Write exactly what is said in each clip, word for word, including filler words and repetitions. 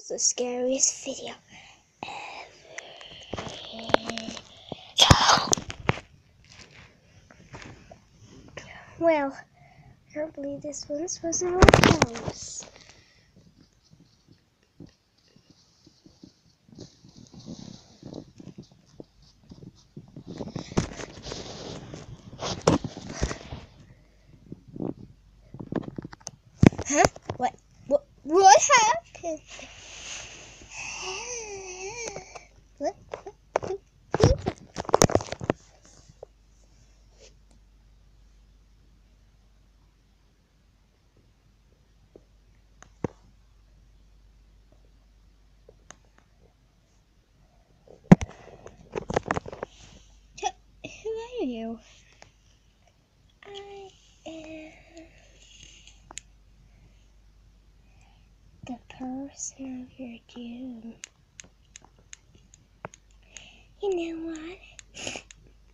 was the scariest video ever. Well, I can't believe this once was our house. Huh? What? What? What happened? What? Who are you? I am the person of your doom. You know what?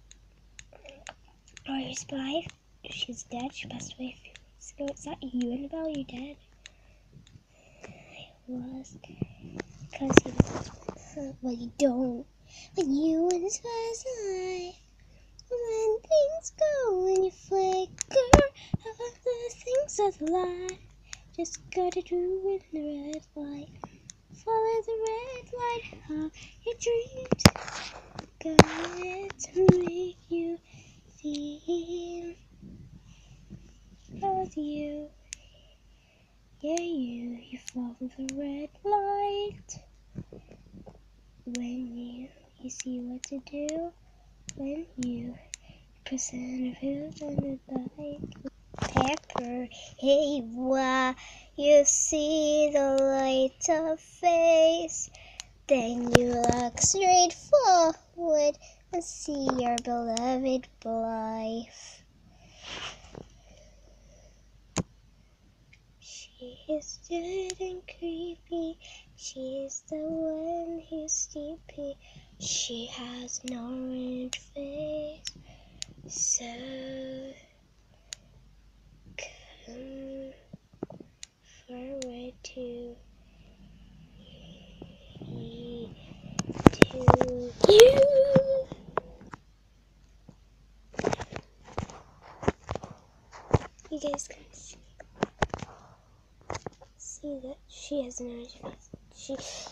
Laura's wife, she's dead. She passed away a few weeks ago. Is that you, Annabelle? You're dead? I was. Because you. Well, you don't. When you once was alive. When things go and you flicker of the things of life, just gotta do with the red light. Follow the red light of your dreams. Got to make you feel as you, yeah, you, you follow the red light. When you, you see what to do. When you present who's on the bike. Pepper, hey, wow, you see the light of face. Then you look straight forward and see your beloved wife. She is good and creepy. She is the one who's sleepy. She has an orange face. So come forward to me, to you. You guys can see, see that she has an orange face. She